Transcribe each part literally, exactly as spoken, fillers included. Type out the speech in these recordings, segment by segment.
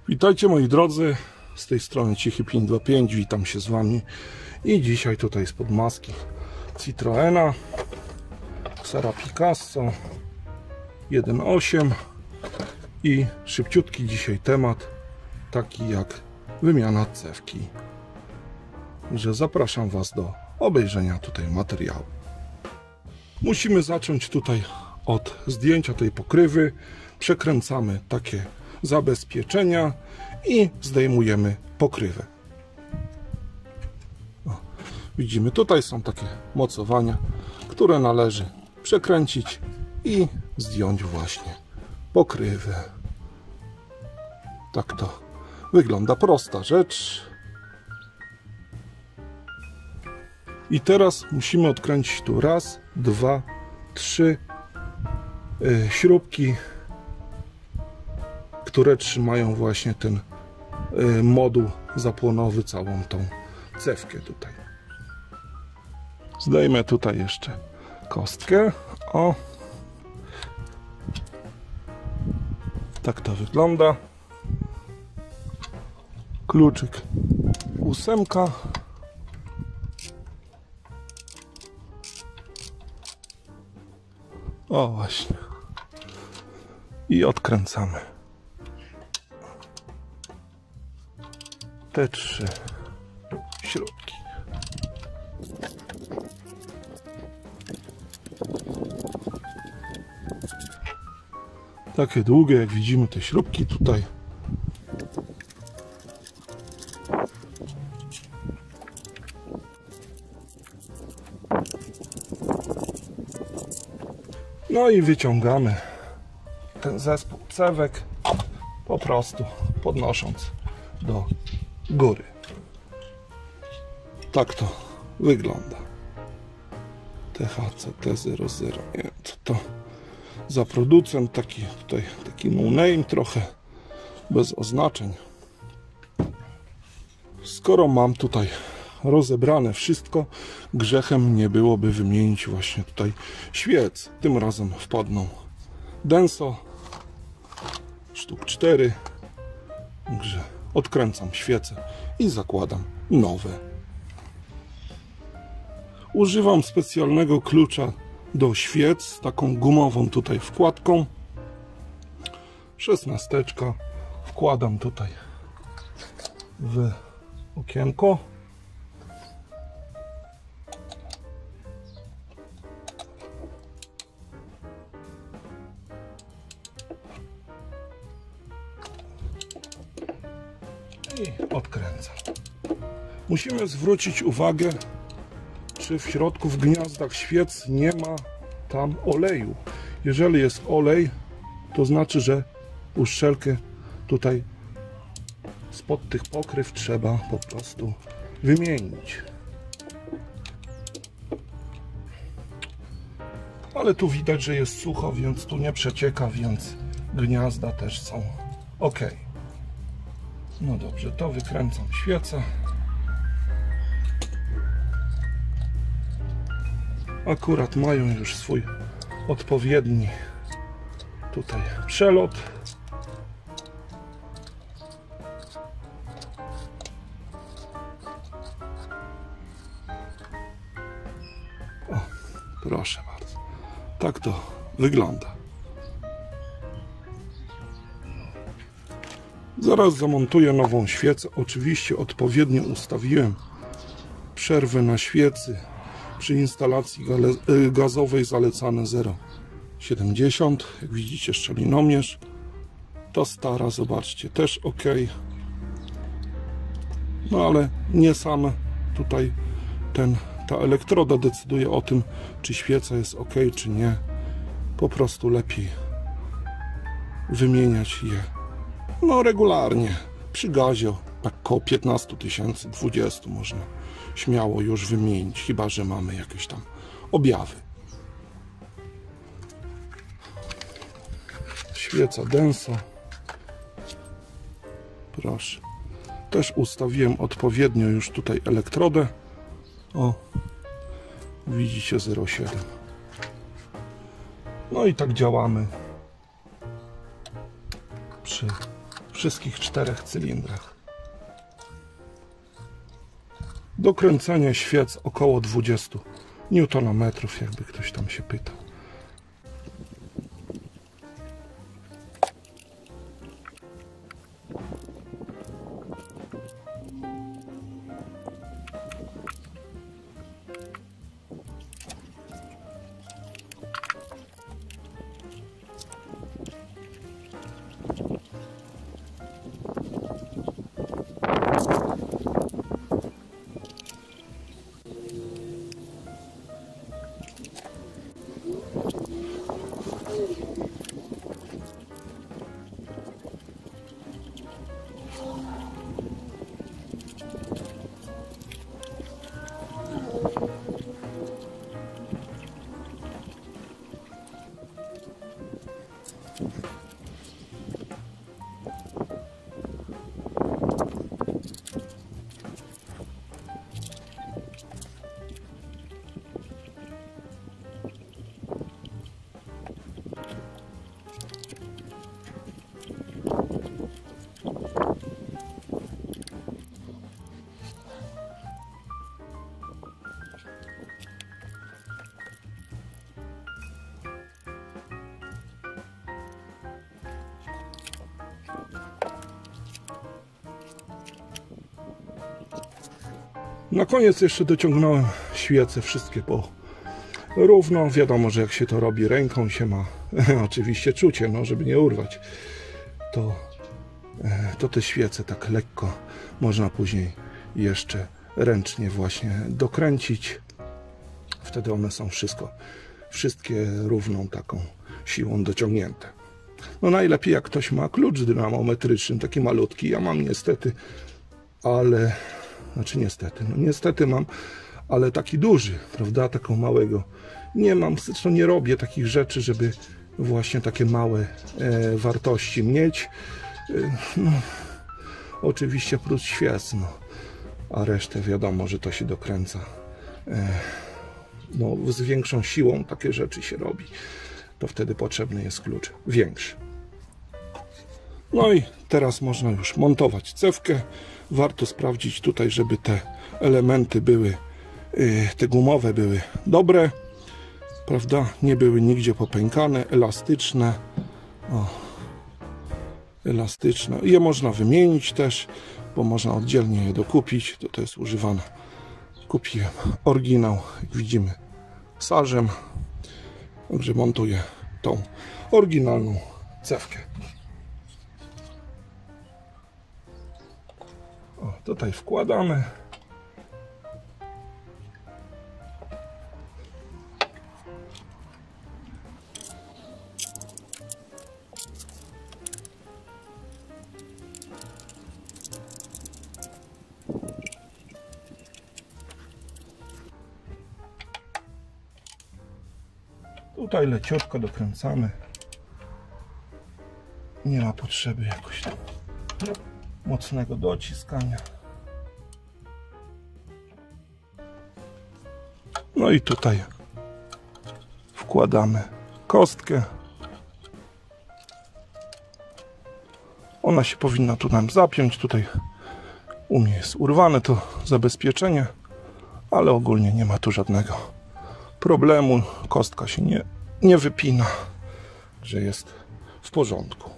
Witajcie moi drodzy, z tej strony Cichy pięć dwa pięć, witam się z wami i dzisiaj tutaj spod maski Citroena Xera Picasso jeden osiem i szybciutki dzisiaj temat taki jak wymiana cewki, że zapraszam was do obejrzenia tutaj materiału. Musimy zacząć tutaj od zdjęcia tej pokrywy, przekręcamy takie zabezpieczenia i zdejmujemy pokrywę. O, widzimy, tutaj są takie mocowania, które należy przekręcić i zdjąć właśnie pokrywę. Tak to wygląda, prosta rzecz. I teraz musimy odkręcić tu raz, dwa, trzy yy, śrubki, które trzymają właśnie ten y, moduł zapłonowy, całą tą cewkę tutaj. Zdejmę tutaj jeszcze kostkę. O, tak to wygląda. Kluczyk ósemka. O właśnie. I odkręcamy te trzy śrubki. Takie długie, jak widzimy, te śrubki tutaj. No i wyciągamy ten zespół cewek, po prostu podnosząc do góry. Tak to wygląda. T H C T zero zero. Nie wiem, co to za producent, taki tutaj taki no name, trochę bez oznaczeń. Skoro mam tutaj rozebrane wszystko, grzechem nie byłoby wymienić właśnie tutaj świec. Tym razem wpadną Denso sztuk cztery. Także odkręcam świecę i zakładam nowe. Używam specjalnego klucza do świec z taką gumową tutaj wkładką. Szesnasteczka. Wkładam tutaj w okienko. I odkręcam. Musimy zwrócić uwagę, czy w środku w gniazdach świec nie ma tam oleju. Jeżeli jest olej, to znaczy, że uszczelkę tutaj spod tych pokryw trzeba po prostu wymienić. Ale tu widać, że jest sucho, więc tu nie przecieka, więc gniazda też są ok. No dobrze, to wykręcam świecę. Akurat mają już swój odpowiedni tutaj przelot. O, proszę bardzo. Tak to wygląda. Zaraz zamontuję nową świecę. Oczywiście odpowiednio ustawiłem przerwę na świecy. Przy instalacji gazowej zalecane zero przecinek siedemdziesiąt. Jak widzicie, szczelinomierz. Ta stara, zobaczcie, też ok. No ale nie sam tutaj ten, ta elektroda decyduje o tym, czy świeca jest ok, czy nie. Po prostu lepiej wymieniać je no regularnie. Przy gazie tak około piętnaście tysięcy, dwadzieścia można śmiało już wymienić, chyba że mamy jakieś tam objawy. Świeca Denso. Proszę. Też ustawiłem odpowiednio już tutaj elektrodę. O, widzicie, zero przecinek siedem. No i tak działamy przy wszystkich czterech cylindrach. Dokręcenie świec około dwadzieścia niutonometrów, jakby ktoś tam się pytał. Na koniec jeszcze dociągnąłem świece wszystkie po równo. Wiadomo, że jak się to robi ręką, się ma oczywiście czucie, no, żeby nie urwać, to, to te świece tak lekko można później jeszcze ręcznie właśnie dokręcić. Wtedy one są wszystko, wszystkie równą taką siłą dociągnięte. No najlepiej jak ktoś ma klucz dynamometryczny, taki malutki. Ja mam niestety, ale... Znaczy niestety, no niestety mam, ale taki duży, prawda, taką małego. Nie mam, zresztą nie robię takich rzeczy, żeby właśnie takie małe e, wartości mieć. E, no, oczywiście plus świec, no, a resztę wiadomo, że to się dokręca. E, no, z większą siłą takie rzeczy się robi. To wtedy potrzebny jest klucz większy. No i teraz można już montować cewkę. Warto sprawdzić tutaj, żeby te elementy były, te gumowe były dobre, prawda? Nie były nigdzie popękane, elastyczne. O, elastyczne. Je można wymienić też, bo można oddzielnie je dokupić. To, to jest używane. Kupiłem oryginał, jak widzimy, sarzem. Także montuję tą oryginalną cewkę. O, tutaj wkładamy. Tutaj leciutko dokręcamy. Nie ma potrzeby jakoś tam mocnego dociskania. No i tutaj wkładamy kostkę. Ona się powinna tu nam zapiąć. Tutaj u mnie jest urwane to zabezpieczenie, ale ogólnie nie ma tu żadnego problemu. Kostka się nie, nie wypina, że jest w porządku.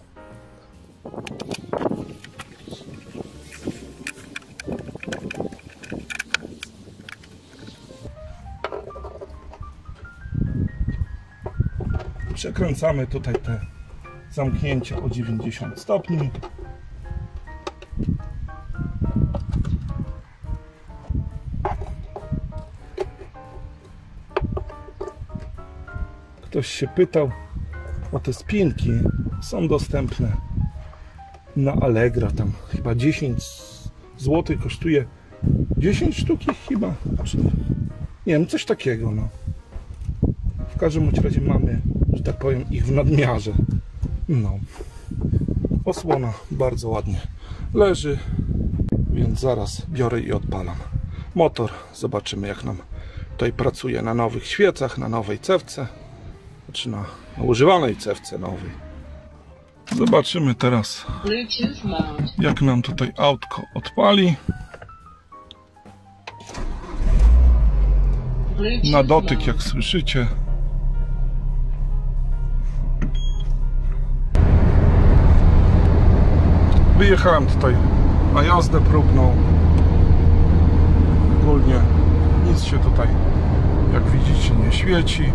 Przekręcamy tutaj te zamknięcia o dziewięćdziesiąt stopni. Ktoś się pytał o te spinki. Są dostępne na Allegro. Tam chyba dziesięć złotych kosztuje dziesięć sztuk ich chyba. Czy nie wiem, coś takiego. No. W każdym razie mamy, że tak powiem, ich w nadmiarze. No. Osłona bardzo ładnie leży, więc zaraz biorę i odpalam motor. Zobaczymy, jak nam tutaj pracuje na nowych świecach, na nowej cewce, znaczy na, na używanej cewce nowej. Zobaczymy teraz, jak nam tutaj autko odpali. Na dotyk, jak słyszycie. Wyjechałem tutaj na jazdę próbną. Ogólnie nic się tutaj, jak widzicie, nie świeci.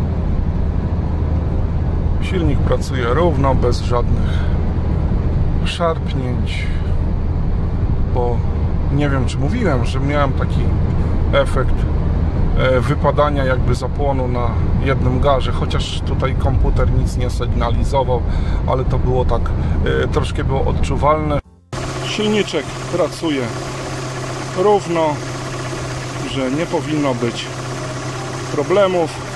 Silnik pracuje równo, bez żadnych szarpnięć, bo nie wiem, czy mówiłem, że miałem taki efekt wypadania jakby zapłonu na jednym garze, chociaż tutaj komputer nic nie sygnalizował, ale to było tak, troszkę było odczuwalne. Silniczek pracuje równo, że nie powinno być problemów.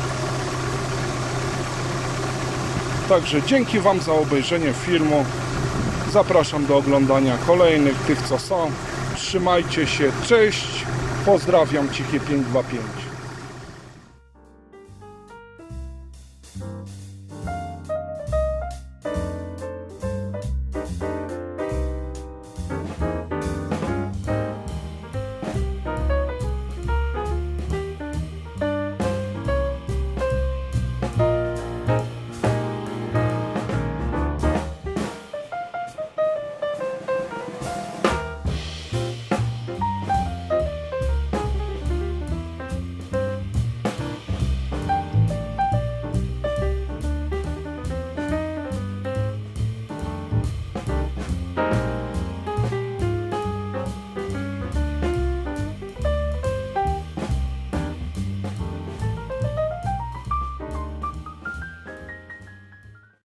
Także dzięki Wam za obejrzenie filmu. Zapraszam do oglądania kolejnych, tych co są. Trzymajcie się, cześć, pozdrawiam, Cichy pięć dwa pięć.